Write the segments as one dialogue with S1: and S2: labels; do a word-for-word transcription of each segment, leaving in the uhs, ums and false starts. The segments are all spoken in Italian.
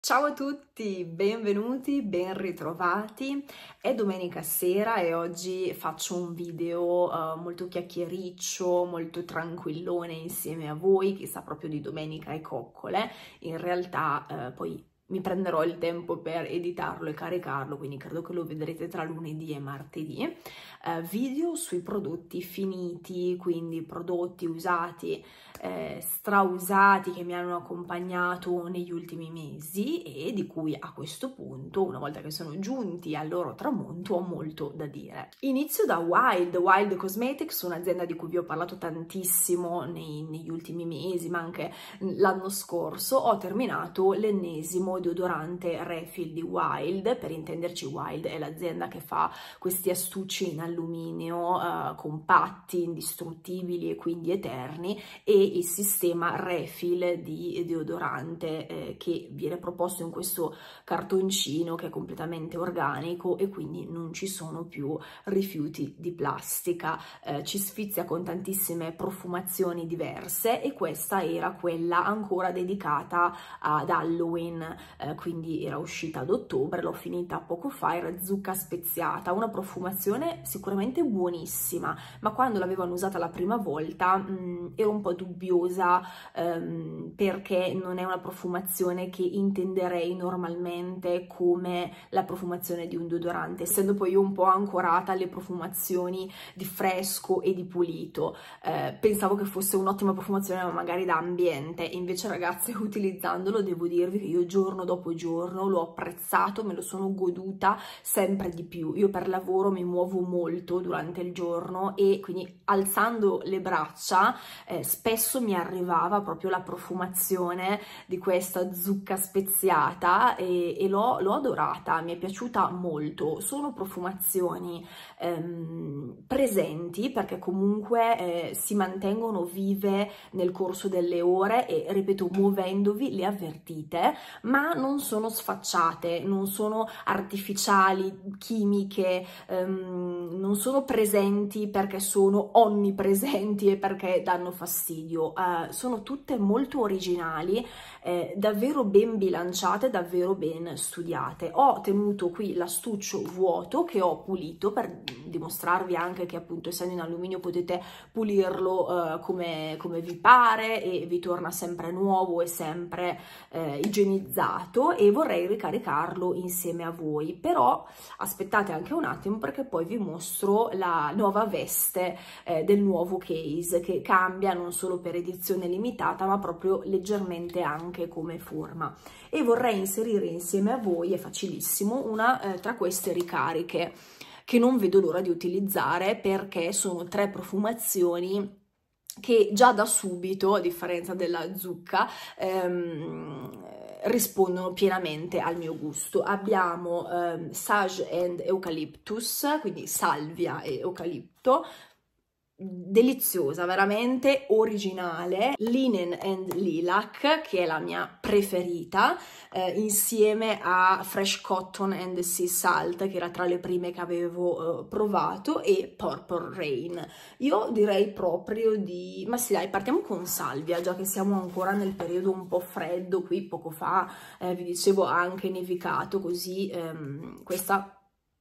S1: Ciao a tutti, benvenuti, ben ritrovati. È domenica sera e oggi faccio un video uh, molto chiacchiericcio, molto tranquillone insieme a voi, che sa proprio di domenica e coccole. In realtà uh, poi mi prenderò il tempo per editarlo e caricarlo, quindi credo che lo vedrete tra lunedì e martedì. Uh, video sui prodotti finiti, quindi prodotti usati, eh, strausati che mi hanno accompagnato negli ultimi mesi e di cui a questo punto, una volta che sono giunti al loro tramonto, ho molto da dire. Inizio da Wild, Wild Cosmetics, un'azienda di cui vi ho parlato tantissimo nei, negli ultimi mesi, ma anche l'anno scorso. Ho terminato l'ennesimo deodorante refill di Wild. Per intenderci, Wild è l'azienda che fa questi astucci in alluminio uh, compatti, indistruttibili e quindi eterni, e il sistema refill di deodorante eh, che viene proposto in questo cartoncino che è completamente organico e quindi non ci sono più rifiuti di plastica. Eh, ci sfizia con tantissime profumazioni diverse e questa era quella ancora dedicata ad Halloween, eh, quindi era uscita ad ottobre, l'ho finita poco fa, era zucca speziata, una profumazione sicuramente buonissima, ma quando l'avevano usata la prima volta mh, ero un po' dubbiosa ehm, perché non è una profumazione che intenderei normalmente come la profumazione di un deodorante, essendo poi io un po' ancorata alle profumazioni di fresco e di pulito. Eh, pensavo che fosse un'ottima profumazione, ma magari da ambiente, invece ragazzi, utilizzandolo devo dirvi che io giorno dopo giorno l'ho apprezzato, me lo sono goduta sempre di più. Io per lavoro mi muovo molto durante il giorno e quindi alzando le braccia eh, spesso mi arrivava proprio la profumazione di questa zucca speziata e, e l'ho adorata, mi è piaciuta molto. Sono profumazioni ehm, presenti perché comunque eh, si mantengono vive nel corso delle ore e, ripeto, muovendovi le avvertite, ma non sono sfacciate, non sono artificiali, chimiche, ehm, non sono presenti perché sono onnipresenti e perché danno fastidio. Uh, sono tutte molto originali, eh, davvero ben bilanciate, davvero ben studiate. Ho tenuto qui l'astuccio vuoto che ho pulito per dimostrarvi anche che, appunto, essendo in alluminio potete pulirlo uh, come, come vi pare e vi torna sempre nuovo e sempre eh, igienizzato, e vorrei ricaricarlo insieme a voi. Però aspettate anche un attimo, perché poi vi mostro la nuova veste eh, del nuovo case, che cambia non solo per edizione limitata ma proprio leggermente anche come forma, e vorrei inserire insieme a voi, è facilissimo, una eh, tra queste ricariche che non vedo l'ora di utilizzare, perché sono tre profumazioni che già da subito, a differenza della zucca, ehm, rispondono pienamente al mio gusto. Abbiamo ehm, Sage and Eucalyptus, quindi salvia e eucalipto, deliziosa, veramente originale. Linen and Lilac, che è la mia preferita, eh, insieme a Fresh Cotton and Sea Salt, che era tra le prime che avevo eh, provato, e Purple Rain. Io direi proprio di... ma sì, dai, partiamo con salvia, già che siamo ancora nel periodo un po' freddo. Qui poco fa eh, vi dicevo ha anche nevicato, così ehm, questa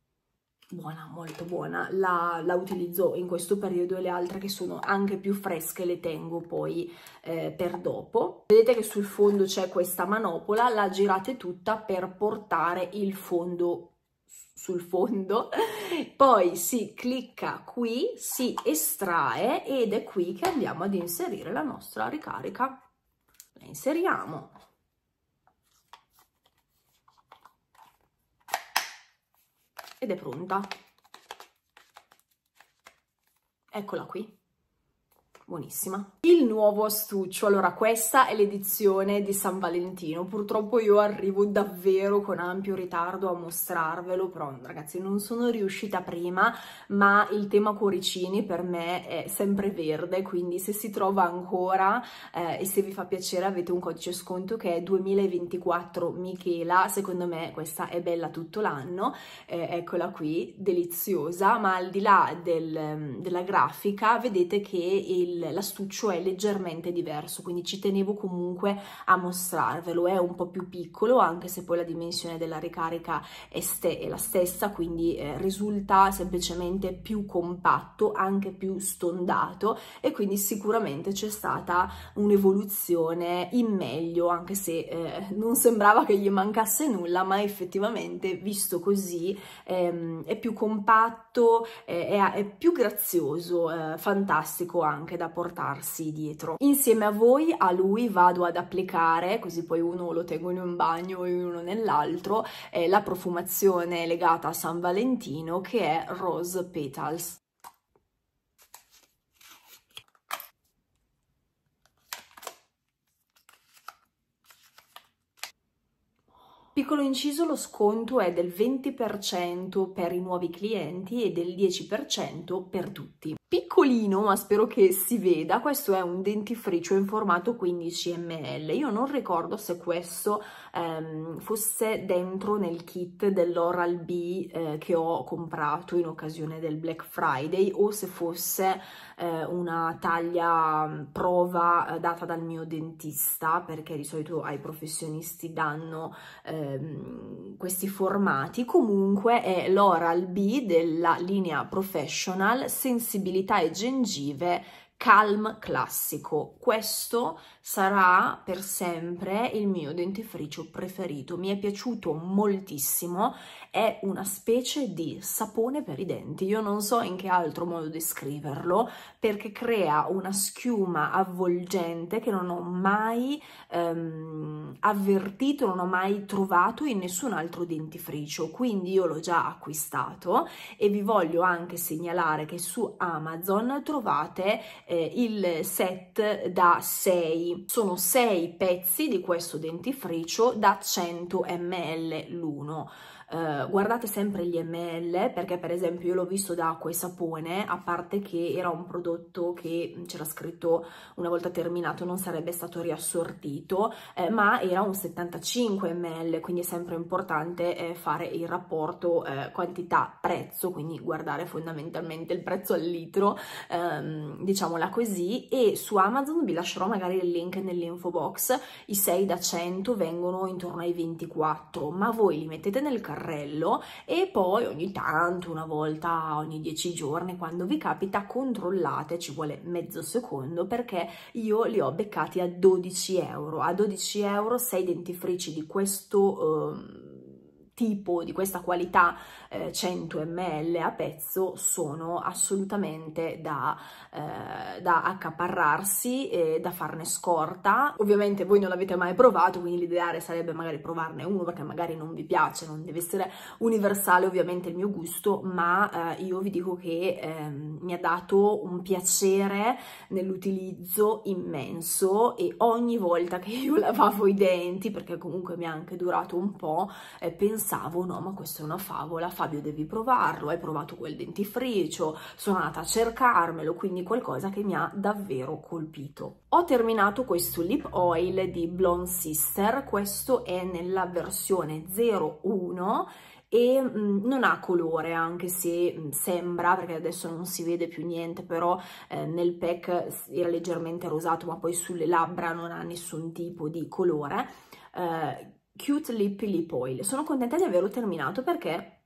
S1: buona, molto buona, la, la utilizzo in questo periodo, e le altre che sono anche più fresche le tengo poi eh, per dopo. Vedete che sul fondo c'è questa manopola, la girate tutta per portare il fondo sul fondo, poi si clicca qui, si estrae ed è qui che andiamo ad inserire la nostra ricarica. La inseriamo. Ed è pronta. Eccola qui. Buonissima. Il nuovo astuccio, allora questa è l'edizione di San Valentino, purtroppo io arrivo davvero con ampio ritardo a mostrarvelo, però ragazzi non sono riuscita prima, ma il tema cuoricini per me è sempre verde, quindi se si trova ancora eh, e se vi fa piacere avete un codice sconto che è duemilaventiquattro Michela, secondo me questa è bella tutto l'anno, eh, eccola qui, deliziosa, ma al di là del, della grafica vedete che il l'astuccio è leggermente diverso, quindi ci tenevo comunque a mostrarvelo. È un po' più piccolo, anche se poi la dimensione della ricarica è, è la stessa, quindi eh, risulta semplicemente più compatto, anche più stondato, e quindi sicuramente c'è stata un'evoluzione in meglio, anche se eh, non sembrava che gli mancasse nulla, ma effettivamente visto così ehm, è più compatto, eh, è, è più grazioso, eh, fantastico anche da portarsi dietro. Insieme a voi, a lui, vado ad applicare, così poi uno lo tengo in un bagno e uno nell'altro, eh, la profumazione legata a San Valentino, che è Rose Petals. Piccolo inciso, lo sconto è del venti per cento per i nuovi clienti e del dieci per cento per tutti. Piccolino, ma spero che si veda, questo è un dentifricio in formato quindici millilitri. Io non ricordo se questo ehm, fosse dentro nel kit dell'Oral-B eh, che ho comprato in occasione del Black Friday, o se fosse eh, una taglia prova eh, data dal mio dentista, perché di solito ai professionisti danno ehm, questi formati. Comunque è l'Oral-B della linea Professional Sensibilità e gengive Calm classico. Questo sarà per sempre il mio dentifricio preferito, mi è piaciuto moltissimo, è una specie di sapone per i denti, io non so in che altro modo descriverlo, perché crea una schiuma avvolgente che non ho mai ehm, avvertito, non ho mai trovato in nessun altro dentifricio, quindi io l'ho già acquistato e vi voglio anche segnalare che su Amazon trovate eh, il set da sei. Sono sei pezzi di questo dentifricio da cento millilitri l'uno. Uh, guardate sempre gli ml, perché per esempio io l'ho visto da acqua e sapone, a parte che era un prodotto che c'era scritto una volta terminato non sarebbe stato riassortito, eh, ma era un settantacinque millilitri, quindi è sempre importante eh, fare il rapporto eh, quantità-prezzo, quindi guardare fondamentalmente il prezzo al litro, ehm, diciamola così. E su Amazon vi lascerò magari il link nell'info box, i sei da cento vengono intorno ai ventiquattro, ma voi li mettete nel carrello e poi ogni tanto, una volta ogni dieci giorni, quando vi capita, controllate, ci vuole mezzo secondo, perché io li ho beccati a dodici euro. A dodici euro sei dentifrici di questo eh, tipo, di questa qualità, eh, cento millilitri a pezzo, sono assolutamente da, eh, da accaparrarsi e da farne scorta. Ovviamente voi non l'avete mai provato, quindi l'ideale sarebbe magari provarne uno, perché magari non vi piace, non deve essere universale ovviamente il mio gusto, ma eh, io vi dico che eh, mi ha dato un piacere nell'utilizzo immenso, e ogni volta che io lavavo i denti, perché comunque mi ha anche durato un po', eh, pensavo Pensavo, no, ma questa è una favola, Fabio, devi provarlo, hai provato quel dentifricio, sono andata a cercarmelo, quindi qualcosa che mi ha davvero colpito. Ho terminato questo lip oil di Blonde Sister, questo è nella versione zero uno e mh, non ha colore, anche se mh, sembra, perché adesso non si vede più niente, però eh, nel pack era leggermente rosato, ma poi sulle labbra non ha nessun tipo di colore. Eh, Cute Lippy Lip Oil. Sono contenta di averlo terminato, perché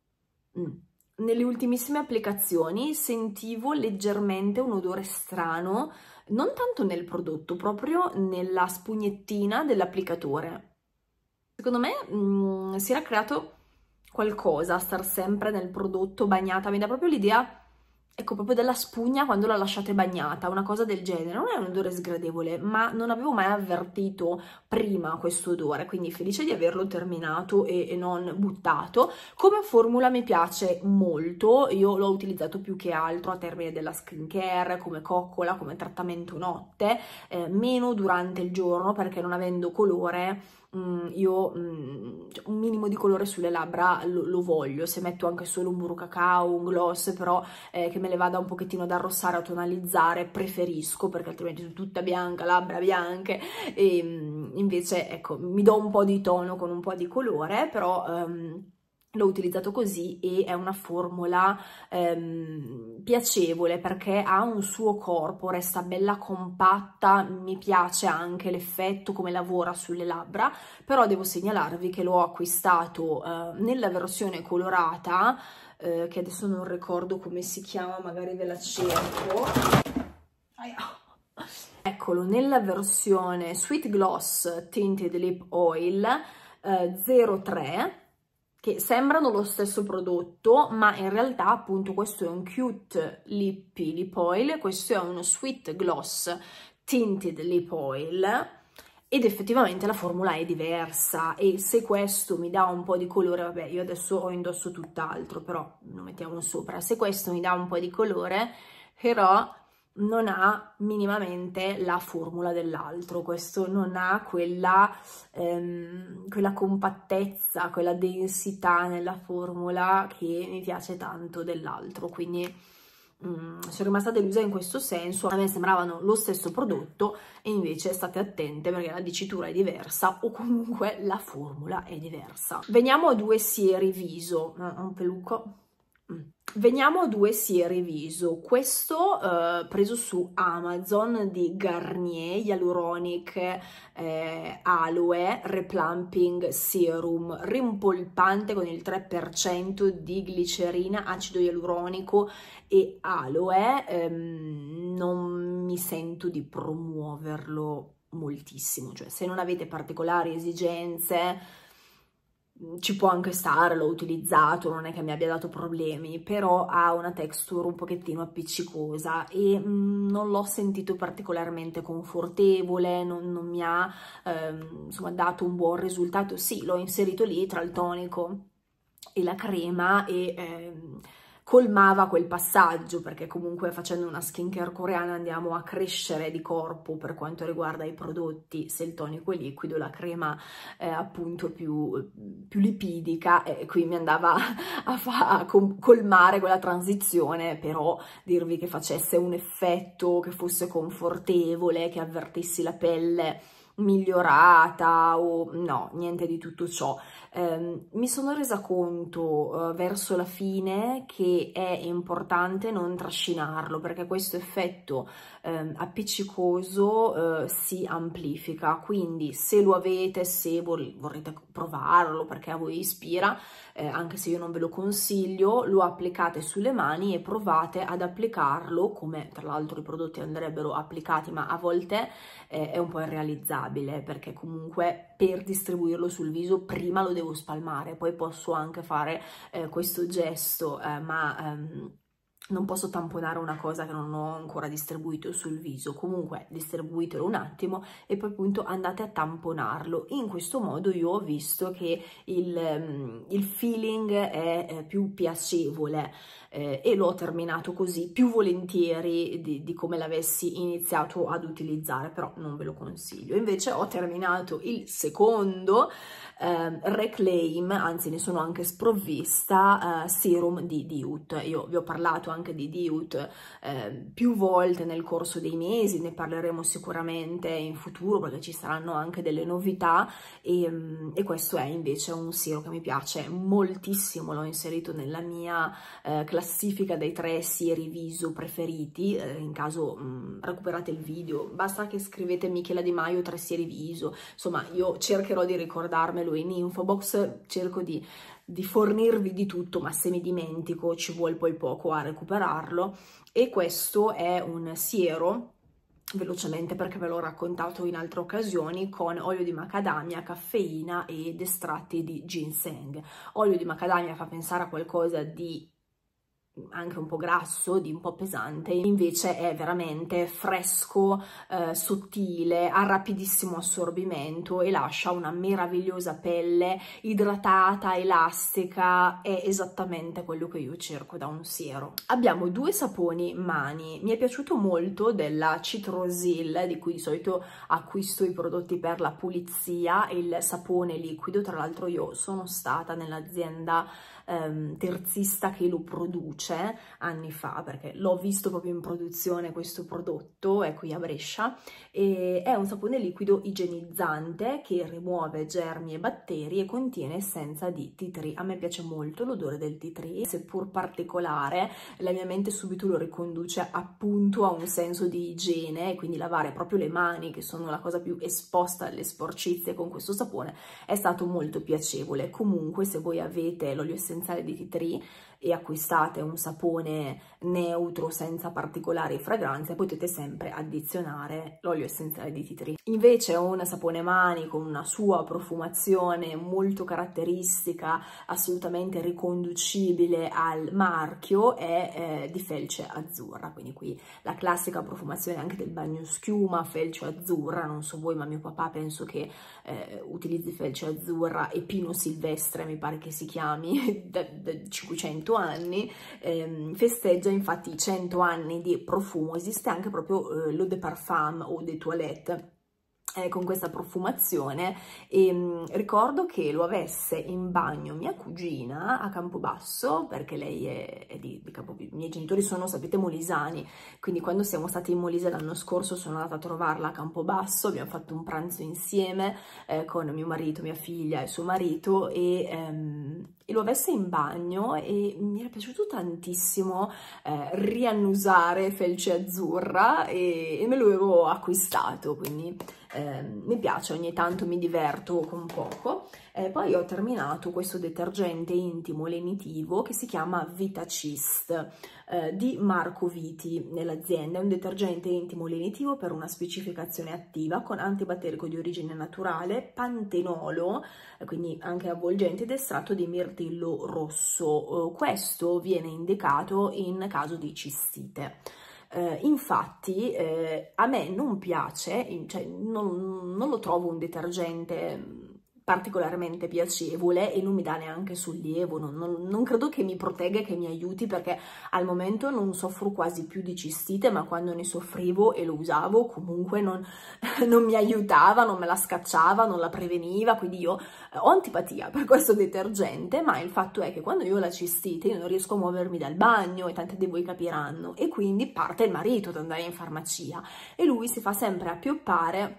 S1: mm, nelle ultimissime applicazioni sentivo leggermente un odore strano, non tanto nel prodotto, proprio nella spugnettina dell'applicatore. Secondo me mm, si era creato qualcosa a star sempre nel prodotto bagnata, mi dà proprio l'idea, ecco, proprio della spugna quando la lasciate bagnata, una cosa del genere. Non è un odore sgradevole, ma non avevo mai avvertito prima questo odore, quindi felice di averlo terminato e, e non buttato. Come formula mi piace molto, io l'ho utilizzato più che altro a termine della skincare, come coccola, come trattamento notte, eh, meno durante il giorno, perché non avendo colore io mm, un minimo di colore sulle labbra lo, lo voglio, se metto anche solo un burro cacao, un gloss, però eh, che me le vada un pochettino ad arrossare, a tonalizzare, preferisco, perché altrimenti sono tutta bianca, labbra bianche, e invece ecco, mi do un po' di tono con un po' di colore, però um, l'ho utilizzato così e è una formula ehm, piacevole perché ha un suo corpo, resta bella compatta, mi piace anche l'effetto come lavora sulle labbra, però devo segnalarvi che l'ho acquistato eh, nella versione colorata, eh, che adesso non ricordo come si chiama, magari ve la cerco. Eccolo, nella versione Sweet Gloss Tinted Lip Oil eh, zero tre, che sembrano lo stesso prodotto, ma in realtà appunto questo è un Cute Lippy Lip Oil, questo è uno Sweet Gloss Tinted Lip Oil, ed effettivamente la formula è diversa, e se questo mi dà un po' di colore, vabbè, io adesso ho indosso tutt'altro, però lo mettiamo sopra, se questo mi dà un po' di colore, però non ha minimamente la formula dell'altro, questo non ha quella, ehm, quella compattezza, quella densità nella formula che mi piace tanto dell'altro, quindi mm, sono rimasta delusa in questo senso. A me sembravano lo stesso prodotto e invece state attente perché la dicitura è diversa o comunque la formula è diversa. Veniamo a due sieri viso, un peluco. Veniamo a due sieri viso, questo eh, preso su Amazon di Garnier Hyaluronic eh, Aloe Replumping Serum, rimpolpante con il tre per cento di glicerina, acido ialuronico e aloe. ehm, non mi sento di promuoverlo moltissimo, cioè se non avete particolari esigenze ci può anche stare, l'ho utilizzato, non è che mi abbia dato problemi, però ha una texture un pochettino appiccicosa e mh, non l'ho sentito particolarmente confortevole, non, non mi ha ehm, insomma dato un buon risultato. Sì, l'ho inserito lì tra il tonico e la crema e ehm, colmava quel passaggio, perché comunque facendo una skincare coreana andiamo a crescere di corpo per quanto riguarda i prodotti, se il tonico è liquido, la crema è appunto più, più lipidica, e qui mi andava a, a colmare quella transizione, però dirvi che facesse un effetto, che fosse confortevole, che avvertissi la pelle migliorata o no, niente di tutto ciò. Eh, mi sono resa conto eh, verso la fine che è importante non trascinarlo, perché questo effetto eh, appiccicoso eh, si amplifica, quindi se lo avete, se vol vorrete provarlo perché a voi ispira, eh, anche se io non ve lo consiglio, lo applicate sulle mani e provate ad applicarlo, come tra l'altro i prodotti andrebbero applicati, ma a volte eh, è un po' irrealizzabile, perché comunque per distribuirlo sul viso prima lo devo spalmare, poi posso anche fare eh, questo gesto, eh, ma ehm, non posso tamponare una cosa che non ho ancora distribuito sul viso. Comunque distribuitelo un attimo e poi appunto andate a tamponarlo. In questo modo io ho visto che il, il feeling è, è più piacevole eh, e l'ho terminato così più volentieri di, di come l'avessi iniziato ad utilizzare, però non ve lo consiglio. Invece ho terminato il secondo eh, Reclaim, anzi ne sono anche sprovvista, eh, serum di Diout. Io vi ho parlato anche di Diout eh, più volte nel corso dei mesi, ne parleremo sicuramente in futuro perché ci saranno anche delle novità, e, e questo è invece un siero che mi piace moltissimo, l'ho inserito nella mia eh, classifica dei tre sieri viso preferiti. Eh, in caso mh, recuperate il video, basta che scrivete Michela Di Maio tre sieri viso, insomma io cercherò di ricordarmelo in info box, cerco di, di fornirvi di tutto, ma se mi dimentico ci vuole poi poco a recuperarlo. E questo è un siero, velocemente perché ve l'ho raccontato in altre occasioni, con olio di macadamia, caffeina ed estratti di ginseng. Olio di macadamia fa pensare a qualcosa di anche un po' grasso, di un po' pesante, invece è veramente fresco, eh, sottile, ha rapidissimo assorbimento e lascia una meravigliosa pelle idratata, elastica, è esattamente quello che io cerco da un siero. Abbiamo due saponi mani, mi è piaciuto molto della Citrosil, di cui di solito acquisto i prodotti per la pulizia, il sapone liquido. Tra l'altro io sono stata nell'azienda ehm, terzista che lo produce, luce anni fa, perché l'ho visto proprio in produzione questo prodotto, è qui a Brescia, e è un sapone liquido igienizzante che rimuove germi e batteri e contiene essenza di tea tree. A me piace molto l'odore del tea tree, seppur particolare, la mia mente subito lo riconduce appunto a un senso di igiene, quindi lavare proprio le mani, che sono la cosa più esposta alle sporcizie con questo sapone, è stato molto piacevole. Comunque, se voi avete l'olio essenziale di tea tree e acquistate un sapone neutro senza particolari fragranze, potete sempre addizionare l'olio essenziale di tea tree. Invece un sapone mani con una sua profumazione molto caratteristica, assolutamente riconducibile al marchio, è eh, di felce azzurra, quindi qui la classica profumazione anche del bagno schiuma, felce azzurra. Non so voi, ma mio papà penso che eh, utilizzi felce azzurra e pino silvestre, mi pare che si chiami, da, da cinquecento anni, ehm, festeggia infatti i cento anni di profumo. Esiste anche proprio eh, l'eau de parfum o de toilette Eh, con questa profumazione, e mh, ricordo che lo avesse in bagno mia cugina a Campobasso, perché lei è, è di, di Campobasso. I miei genitori sono, sapete, molisani, quindi quando siamo stati in Molise l'anno scorso sono andata a trovarla a Campobasso, abbiamo fatto un pranzo insieme eh, con mio marito, mia figlia e suo marito, e, ehm, e lo avesse in bagno e mi era piaciuto tantissimo eh, riannusare felce azzurra, e, e me lo ero acquistato, quindi Eh, mi piace, ogni tanto mi diverto con poco. Eh, poi ho terminato questo detergente intimo lenitivo che si chiama Vitacist eh, di Marco Viti nell'azienda. È un detergente intimo lenitivo per una specificazione attiva con antibatterico di origine naturale, pantenolo, eh, quindi anche avvolgente, ed estratto di mirtillo rosso. Eh, questo viene indicato in caso di cistite. Uh, infatti eh, a me non piace, cioè non, non lo trovo un detergente particolarmente piacevole e non mi dà neanche sollievo, non, non, non credo che mi protegga e che mi aiuti, perché al momento non soffro quasi più di cistite, ma quando ne soffrivo e lo usavo comunque non, non mi aiutava, non me la scacciava, non la preveniva, quindi io ho antipatia per questo detergente. Ma il fatto è che quando io ho la cistite io non riesco a muovermi dal bagno, e tante di voi capiranno, e quindi parte il marito ad andare in farmacia e lui si fa sempre appioppare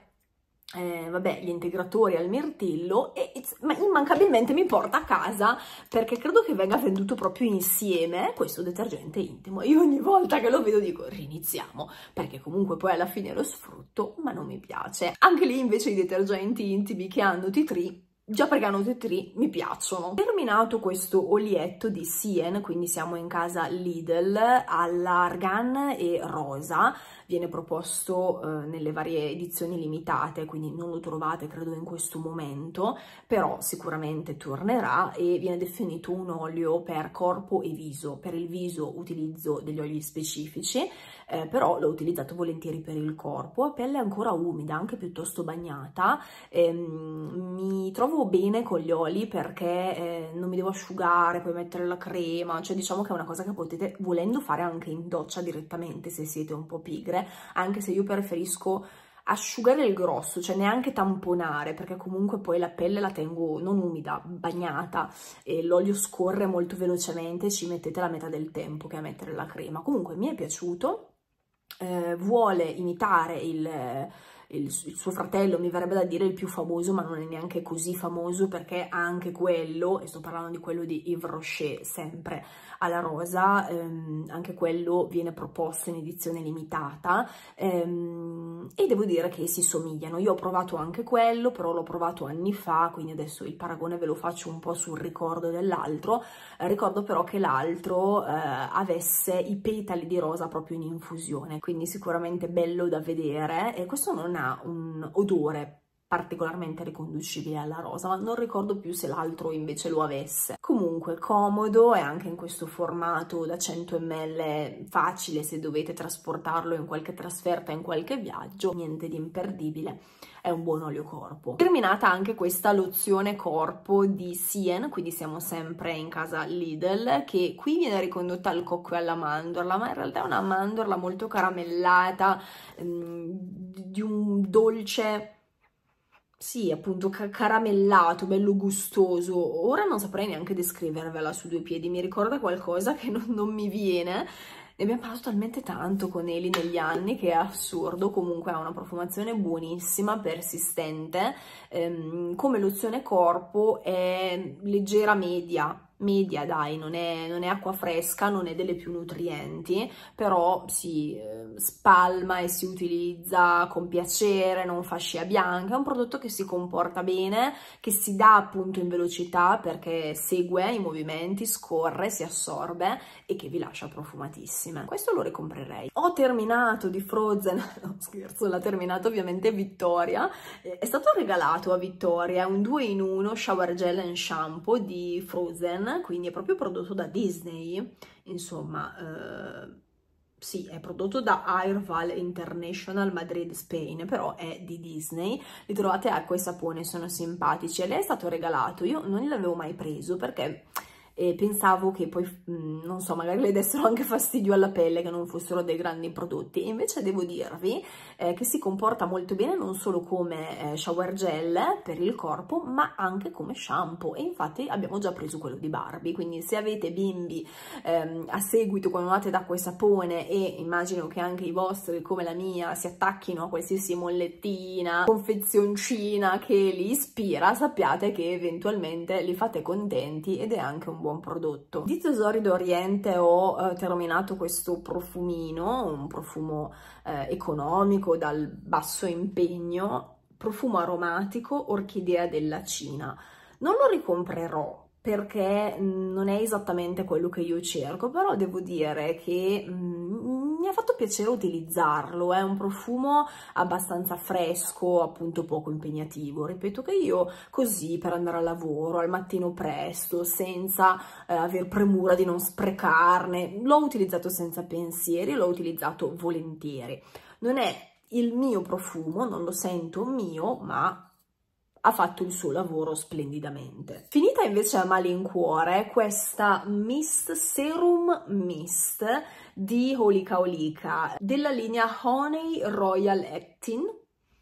S1: Eh, vabbè, gli integratori al mirtillo, e ma immancabilmente mi porta a casa, perché credo che venga venduto proprio insieme questo detergente intimo. Io ogni volta che lo vedo dico riniziamo, perché comunque poi alla fine lo sfrutto, ma non mi piace. Anche lì invece i detergenti intimi che hanno tea tree, già perché hanno tea tree, mi piacciono. Terminato questo olietto di Sien, quindi siamo in casa Lidl, all'argan e rosa, viene proposto eh, nelle varie edizioni limitate, quindi non lo trovate credo in questo momento, però sicuramente tornerà, e viene definito un olio per corpo e viso. Per il viso utilizzo degli oli specifici, eh, però l'ho utilizzato volentieri per il corpo. A pelle ancora umida, anche piuttosto bagnata, ehm, mi trovo bene con gli oli, perché eh, non mi devo asciugare, poi mettere la crema, cioè diciamo che è una cosa che potete volendo fare anche in doccia direttamente se siete un po' pigre, anche se io preferisco asciugare il grosso, cioè neanche tamponare, perché comunque poi la pelle la tengo non umida, bagnata, e l'olio scorre molto velocemente, ci mettete la metà del tempo che a mettere la crema. Comunque mi è piaciuto. Eh, vuole imitare il, il, il suo fratello, mi verrebbe da dire il più famoso, ma non è neanche così famoso, perché anche quello, e sto parlando di quello di Yves Rocher, sempre alla rosa, ehm, anche quello viene proposto in edizione limitata, ehm, e devo dire che si somigliano. Io ho provato anche quello, però l'ho provato anni fa, quindi adesso il paragone ve lo faccio un po' sul ricordo dell'altro. Eh, ricordo però che l'altro eh, avesse i petali di rosa proprio in infusione, quindi sicuramente bello da vedere, e questo non ha un odore particolarmente riconducibile alla rosa, ma non ricordo più se l'altro invece lo avesse. Comunque comodo, e anche in questo formato da cento millilitri, facile se dovete trasportarlo in qualche trasferta, in qualche viaggio, niente di imperdibile. È un buon olio corpo. Terminata anche questa lozione corpo di Sien, quindi siamo sempre in casa Lidl, che qui viene ricondotta al cocco e alla mandorla, ma in realtà è una mandorla molto caramellata, ehm, di un dolce sì, appunto ca caramellato, bello gustoso. Ora non saprei neanche descrivervela su due piedi, mi ricorda qualcosa che non, non mi viene. Ne abbiamo parlato talmente tanto con Eli negli anni che è assurdo. Comunque ha una profumazione buonissima, persistente. Ehm, come lozione corpo è leggera media, media dai, non è, non è acqua fresca, non è delle più nutrienti, però si eh, spalma e si utilizza con piacere, non fa scia bianca, è un prodotto che si comporta bene, che si dà appunto in velocità perché segue i movimenti, scorre, si assorbe e che vi lascia profumatissime. Questo lo ricomprerei. Ho terminato di Frozen, no scherzo, l'ha terminato ovviamente Vittoria, è stato regalato a Vittoria un due in uno shower gel and shampoo di Frozen, quindi è proprio prodotto da Disney, insomma, eh, sì, è prodotto da Airval International Madrid Spain, però è di Disney. Li trovate acqua e sapone, sono simpatici. A lei è stato regalato, io non l'avevo mai preso perché e pensavo che poi, mh, non so, magari le dessero anche fastidio alla pelle, che non fossero dei grandi prodotti. E invece devo dirvi eh, che si comporta molto bene non solo come eh, shower gel per il corpo, ma anche come shampoo. E infatti abbiamo già preso quello di Barbie, quindi se avete bimbi ehm, a seguito quando andate d'acqua e sapone, e immagino che anche i vostri, come la mia, si attacchino a qualsiasi mollettina, confezioncina che li ispira, sappiate che eventualmente li fate contenti ed è anche un buon prodotto. Di Tesori d'Oriente ho eh, terminato questo profumino, un profumo eh, economico dal basso impegno, profumo aromatico Orchidea della Cina. Non lo ricomprerò perché non è esattamente quello che io cerco, però devo dire che mm, mi ha fatto piacere utilizzarlo. È un profumo abbastanza fresco, appunto poco impegnativo. Ripeto che io così per andare al lavoro, al mattino presto, senza eh, aver premura di non sprecarne, l'ho utilizzato senza pensieri, l'ho utilizzato volentieri. Non è il mio profumo, non lo sento mio, ma ha fatto il suo lavoro splendidamente. Finita invece a malincuore questa Mist Serum Mist di Holika Holika della linea Honey Royal Actin.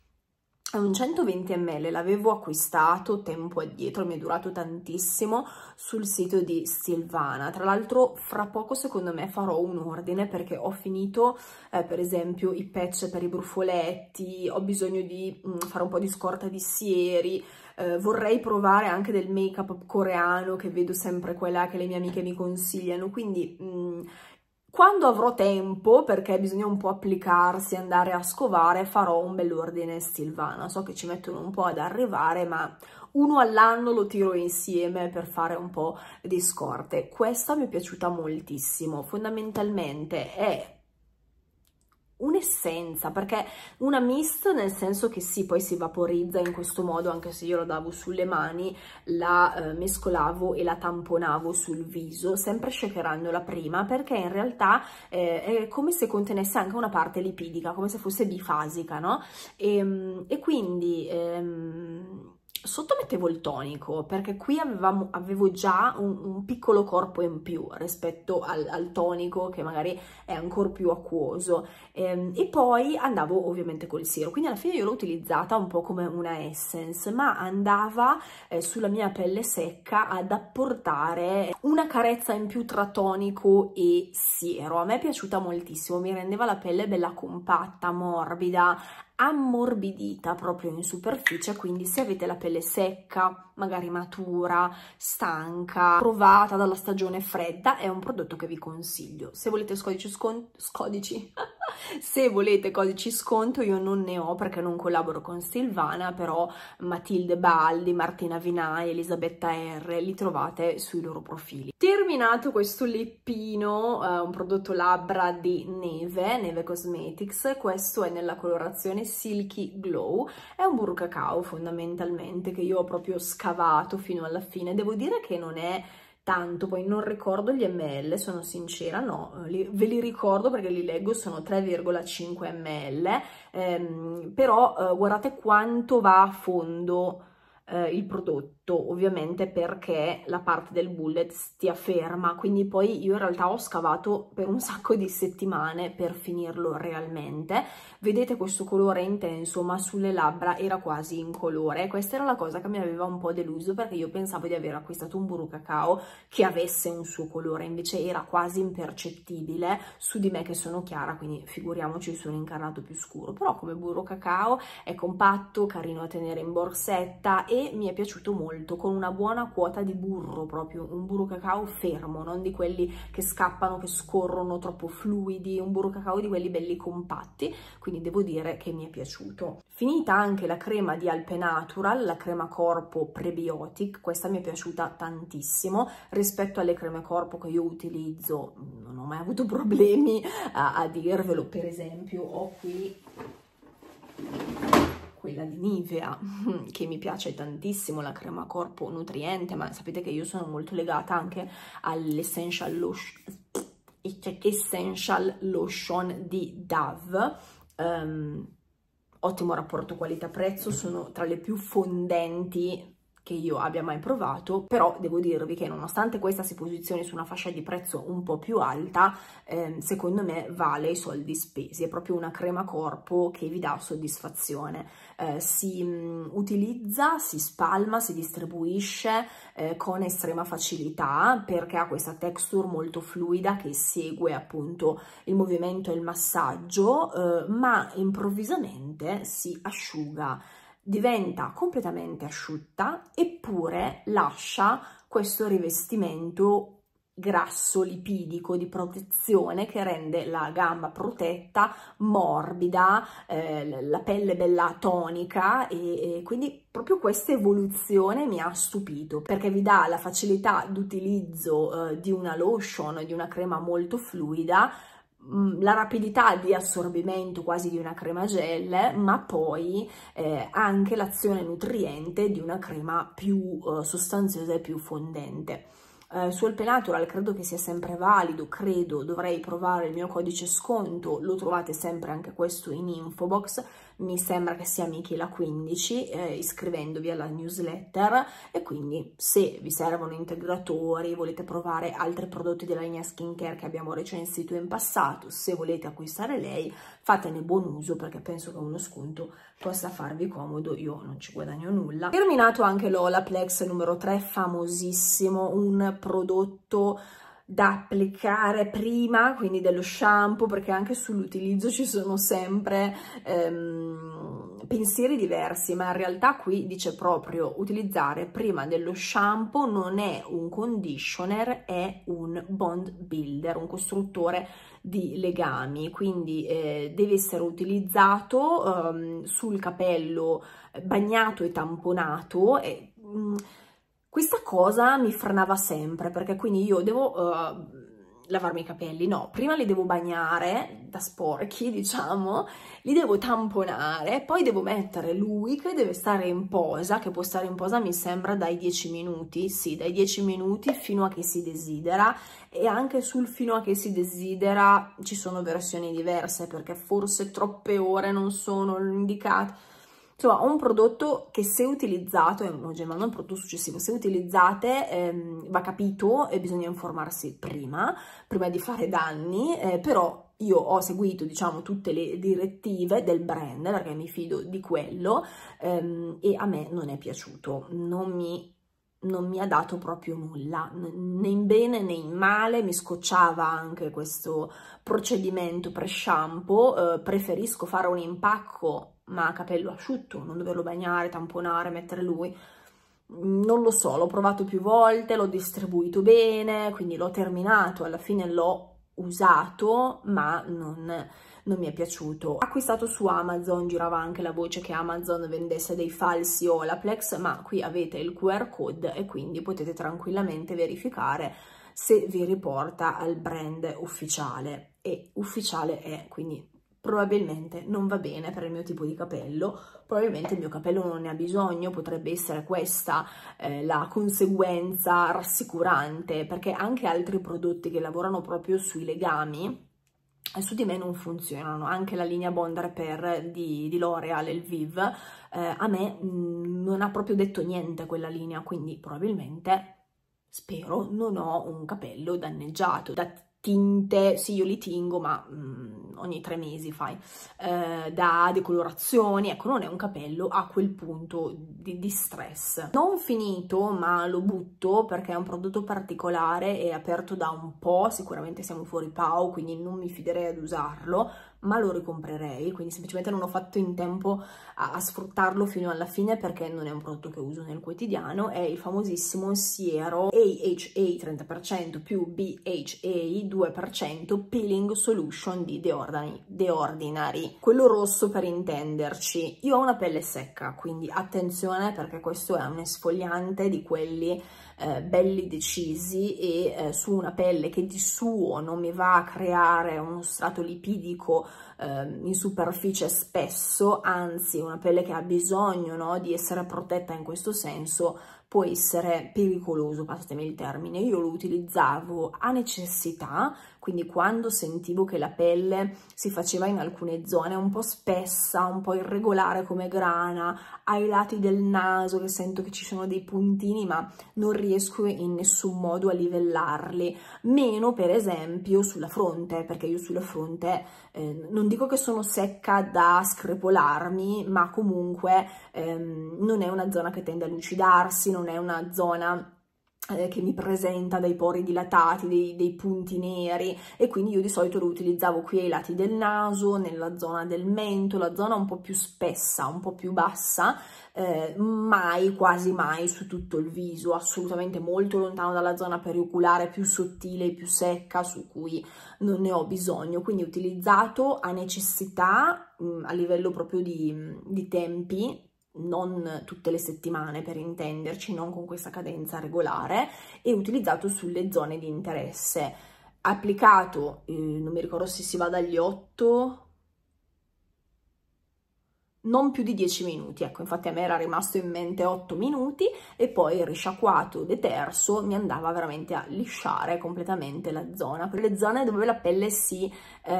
S1: È un centoventi millilitri, l'avevo acquistato tempo addietro, mi è durato tantissimo sul sito di Silvana. Tra l'altro fra poco secondo me farò un ordine perché ho finito eh, per esempio i patch per i brufoletti, ho bisogno di mh, fare un po' di scorta di sieri, eh, vorrei provare anche del make up coreano che vedo sempre quella che le mie amiche mi consigliano, quindi... Mh, quando avrò tempo, perché bisogna un po' applicarsi, andare a scovare, farò un bell'ordine Silvana. So che ci mettono un po' ad arrivare, ma uno all'anno lo tiro insieme per fare un po' di scorte. Questa mi è piaciuta moltissimo, fondamentalmente è un'essenza, perché una mist nel senso che sì, poi si vaporizza in questo modo, anche se io la davo sulle mani, la eh, mescolavo e la tamponavo sul viso, sempre shakerandola prima, perché in realtà eh, è come se contenesse anche una parte lipidica, come se fosse bifasica, no? E, e quindi... Ehm, sotto mettevo il tonico perché qui avevamo, avevo già un, un piccolo corpo in più rispetto al, al tonico che magari è ancora più acquoso, ehm, e poi andavo ovviamente col siero, quindi alla fine io l'ho utilizzata un po' come una essence, ma andava eh, sulla mia pelle secca ad apportare una carezza in più tra tonico e siero. A me è piaciuta moltissimo, mi rendeva la pelle bella compatta, morbida, ammorbidita proprio in superficie, quindi se avete la pelle secca, magari matura, stanca, provata dalla stagione fredda, è un prodotto che vi consiglio. Se volete scodici sconto, scodici, se volete codici sconto io non ne ho perché non collaboro con Silvana, però Matilde Baldi, Martina Vinai, Elisabetta R, li trovate sui loro profili. Terminato questo lippino, eh, un prodotto labbra di Neve, Neve Cosmetics, questo è nella colorazione Silky Glow, è un burro cacao fondamentalmente che io ho proprio scavato fino alla fine. Devo dire che non è tanto, poi non ricordo gli ml, sono sincera, no, li, ve li ricordo perché li leggo, sono tre virgola cinque millilitri, ehm, però eh, guardate quanto va a fondo eh, il prodotto. ovviamente perché la parte del bullet stia ferma, quindi poi io in realtà ho scavato per un sacco di settimane per finirlo realmente. Vedete questo colore intenso, ma sulle labbra era quasi incolore. Questa era la cosa che mi aveva un po' deluso, perché io pensavo di aver acquistato un burro cacao che avesse un suo colore, invece era quasi impercettibile su di me che sono chiara, quindi figuriamoci su un incarnato più scuro. Però come burro cacao è compatto, carino a tenere in borsetta e mi è piaciuto molto, con una buona quota di burro, proprio un burro cacao fermo, non di quelli che scappano, che scorrono, troppo fluidi, un burro cacao di quelli belli compatti, quindi devo dire che mi è piaciuto. Finita anche la crema di Alpenatural, la crema corpo prebiotic, questa mi è piaciuta tantissimo rispetto alle creme corpo che io utilizzo, non ho mai avuto problemi a, a dirvelo. Per esempio ho qui quella di Nivea che mi piace tantissimo, la crema corpo nutriente, ma sapete che io sono molto legata anche all'essential lotion, essential lotion di Dove. Um, ottimo rapporto qualità-prezzo, sono tra le più fondenti che io abbia mai provato, però devo dirvi che nonostante questa si posizioni su una fascia di prezzo un po' più alta, ehm, secondo me vale i soldi spesi. È proprio una crema corpo che vi dà soddisfazione, eh, si mh, utilizza, si spalma, si distribuisce eh, con estrema facilità, perché ha questa texture molto fluida che segue appunto il movimento e il massaggio, eh, ma improvvisamente si asciuga, diventa completamente asciutta, eppure lascia questo rivestimento grasso lipidico di protezione che rende la gamba protetta, morbida, eh, la pelle bella tonica, e, e quindi proprio questa evoluzione mi ha stupito, perché vi dà la facilità d'utilizzo eh, di una lotion, di una crema molto fluida, la rapidità di assorbimento quasi di una crema gel, ma poi eh, anche l'azione nutriente di una crema più eh, sostanziosa e più fondente. Eh, su Alpenatural credo che sia sempre valido, credo, dovrei provare il mio codice sconto, lo trovate sempre anche questo in info box, mi sembra che sia Michela quindici, eh, iscrivendovi alla newsletter, e quindi se vi servono integratori, volete provare altri prodotti della linea skincare che abbiamo recensito in passato, se volete acquistare lei, fatene buon uso, perché penso che uno sconto possa farvi comodo, io non ci guadagno nulla. Terminato anche l'Olaplex numero tre, famosissimo, un prodotto da applicare prima, quindi dello shampoo, perché anche sull'utilizzo ci sono sempre ehm, pensieri diversi, ma in realtà qui dice proprio utilizzare prima dello shampoo, non è un conditioner, è un bond builder, un costruttore di legami, quindi eh, deve essere utilizzato ehm, sul capello bagnato e tamponato, e mh, questa cosa mi frenava sempre, perché quindi io devo uh, lavarmi i capelli, no, prima li devo bagnare da sporchi, diciamo, li devo tamponare, poi devo mettere lui che deve stare in posa, che può stare in posa mi sembra dai dieci minuti, sì, dai dieci minuti fino a che si desidera, e anche sul fino a che si desidera ci sono versioni diverse, perché forse troppe ore non sono indicate. Insomma, un prodotto che se utilizzato, è un gemma, un prodotto successivo, se utilizzate ehm, va capito e bisogna informarsi prima, prima di fare danni, eh, però io ho seguito, diciamo, tutte le direttive del brand, perché mi fido di quello, ehm, e a me non è piaciuto, non mi... non mi ha dato proprio nulla, né in bene né in male, mi scocciava anche questo procedimento pre-shampoo, eh, preferisco fare un impacco ma a capello asciutto, non doverlo bagnare, tamponare, mettere lui, non lo so, l'ho provato più volte, l'ho distribuito bene, quindi l'ho terminato, alla fine l'ho usato, ma non... non mi è piaciuto. Acquistato su Amazon, girava anche la voce che Amazon vendesse dei falsi Olaplex, ma qui avete il Q R code e quindi potete tranquillamente verificare se vi riporta al brand ufficiale, e ufficiale è, quindi probabilmente non va bene per il mio tipo di capello, probabilmente il mio capello non ne ha bisogno, potrebbe essere questa eh, la conseguenza rassicurante, perché anche altri prodotti che lavorano proprio sui legami su di me non funzionano. Anche la linea Bond Repair di, di L'Oreal, il Viv, eh, a me mh, non ha proprio detto niente quella linea, quindi probabilmente, spero, non ho un capello danneggiato da tinte. Sì, io li tingo, ma mh, ogni tre mesi fai, eh, da decolorazioni, ecco, non è un capello a quel punto di, di stress. Non finito, ma lo butto perché è un prodotto particolare, è aperto da un po', sicuramente siamo fuori Pau, quindi non mi fiderei ad usarlo, ma lo ricomprerei, quindi semplicemente non ho fatto in tempo a, a sfruttarlo fino alla fine perché non è un prodotto che uso nel quotidiano. È il famosissimo Siero A H A trenta per cento più B H A due per cento Peeling Solution di The Ordinary, The Ordinary, quello rosso per intenderci. Io ho una pelle secca, quindi attenzione, perché questo è un esfoliante di quelli Eh, belli decisi e eh, su una pelle che di suo non mi va a creare uno strato lipidico eh, in superficie spesso, anzi una pelle che ha bisogno, no, di essere protetta in questo senso, può essere pericoloso, passatemi il termine. Io lo utilizzavo a necessità, quindi quando sentivo che la pelle si faceva in alcune zone un po' spessa, un po' irregolare come grana, ai lati del naso che sento che ci sono dei puntini ma non riesco in nessun modo a livellarli, meno per esempio sulla fronte, perché io sulla fronte eh, non dico che sono secca da screpolarmi, ma comunque ehm, non è una zona che tende a lucidarsi, non è una zona eh, che mi presenta dei pori dilatati, dei, dei punti neri, e quindi io di solito lo utilizzavo qui ai lati del naso, nella zona del mento, la zona un po' più spessa, un po' più bassa, eh, mai, quasi mai su tutto il viso, assolutamente molto lontano dalla zona perioculare più sottile e più secca, su cui non ne ho bisogno. Quindi utilizzato a necessità, mh, a livello proprio di, di tempi, non tutte le settimane per intenderci, non con questa cadenza regolare, e utilizzato sulle zone di interesse. Applicato, eh, non mi ricordo se si va dagli otto, non più di dieci minuti, ecco, infatti a me era rimasto in mente otto minuti, e poi risciacquato, deterso, mi andava veramente a lisciare completamente la zona, per le zone dove la pelle si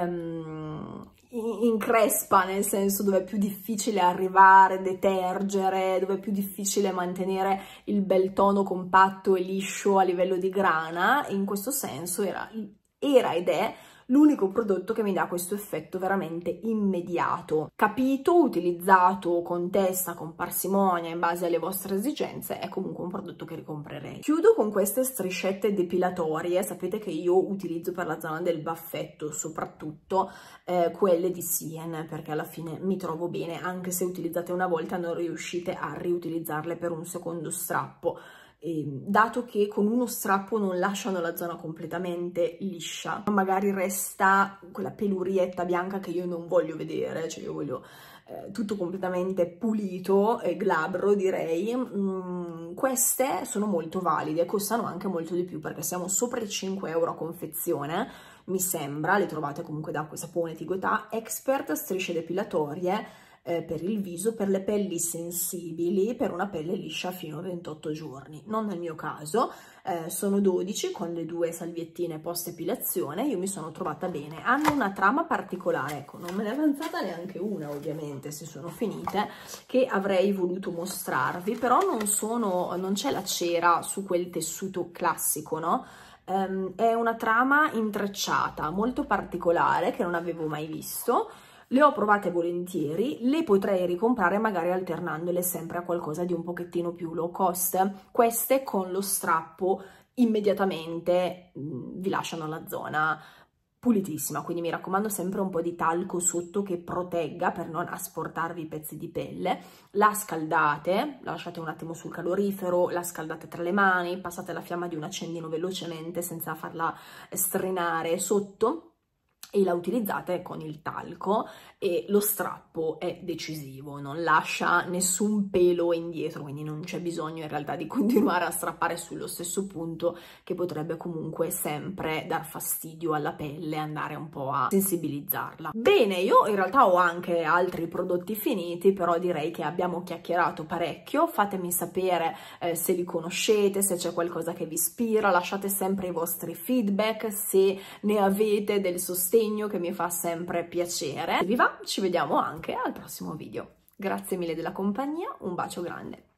S1: ehm, increspa, nel senso dove è più difficile arrivare, detergere, dove è più difficile mantenere il bel tono compatto e liscio a livello di grana. In questo senso era, era ed è l'unico prodotto che mi dà questo effetto veramente immediato. Capito, utilizzato con testa, con parsimonia, in base alle vostre esigenze, è comunque un prodotto che ricomprerei. Chiudo con queste striscette depilatorie. Sapete che io utilizzo per la zona del baffetto soprattutto eh, quelle di Sien, perché alla fine mi trovo bene, anche se utilizzate una volta non riuscite a riutilizzarle per un secondo strappo. E dato che con uno strappo non lasciano la zona completamente liscia, magari resta quella pelurietta bianca che io non voglio vedere, cioè io voglio eh, tutto completamente pulito e glabro, direi. Mm, queste sono molto valide, costano anche molto di più perché siamo sopra i cinque euro a confezione, mi sembra. Le trovate comunque da acqua, sapone, Tigotà, Expert strisce depilatorie Eh, per il viso, per le pelli sensibili, per una pelle liscia fino a ventotto giorni. Non nel mio caso, eh, sono dodici con le due salviettine post epilazione, io mi sono trovata bene. Hanno una trama particolare, ecco, non me ne è avanzata neanche una, ovviamente, se sono finite, che avrei voluto mostrarvi, però non sono, non c'è la cera su quel tessuto classico, no? Um, è una trama intrecciata, molto particolare, che non avevo mai visto. Le ho provate volentieri, le potrei ricomprare magari alternandole sempre a qualcosa di un pochettino più low cost. Queste con lo strappo immediatamente mh, vi lasciano la zona pulitissima, quindi mi raccomando sempre un po' di talco sotto che protegga per non asportarvi i pezzi di pelle. La scaldate, la lasciate un attimo sul calorifero, la scaldate tra le mani, passate la fiamma di un accendino velocemente senza farla strinare sotto, e la utilizzate con il talco, e lo strappo è decisivo, non lascia nessun pelo indietro, quindi non c'è bisogno in realtà di continuare a strappare sullo stesso punto, che potrebbe comunque sempre dar fastidio alla pelle, andare un po' a sensibilizzarla. Bene, io in realtà ho anche altri prodotti finiti, però direi che abbiamo chiacchierato parecchio. Fatemi sapere eh, se li conoscete, se c'è qualcosa che vi ispira, lasciate sempre i vostri feedback, se ne avete del sostegno sostegno che mi fa sempre piacere. Se vi va, ci vediamo anche al prossimo video. Grazie mille della compagnia, un bacio grande.